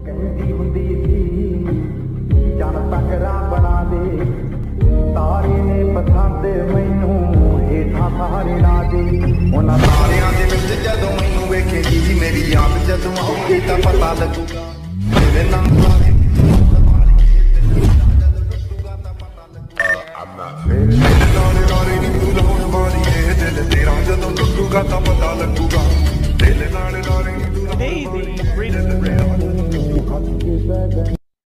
ਕਹਿੰਦੀ ਹੁੰਦੀ ਸੀ ਜਨ ਤਕਰਾ ਬਣਾ ਦੇ ਤਾਰੇ ਨੇ ਪਸੰਦ ਮੈਨੂੰ ਹੇਠਾਂ ਸਾਰੇ ਨਾ ਦੇ ਉਹਨਾਂ ਤਾਰਿਆਂ ਦੇ ਵਿੱਚ ਜਦੋਂ ਮੈਨੂੰ ਵੇਖੇਗੀ ਜੀ ਮੇਰੀ ਯਾਦ ਜਦੋਂ ਆਉਗੀ ਤਾਂ ਪਤਾ ਲੱਗੂਗਾ ਤੇਰੇ ਨਾਮ ਸਾਰੇ Hey, the